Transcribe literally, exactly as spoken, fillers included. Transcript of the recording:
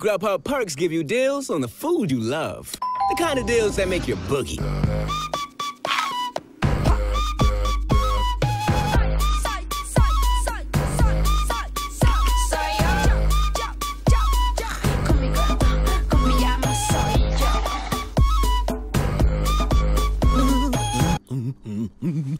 Grubhub perks give you deals on the food you love. The kind of deals that make you boogie. Mm-hmm.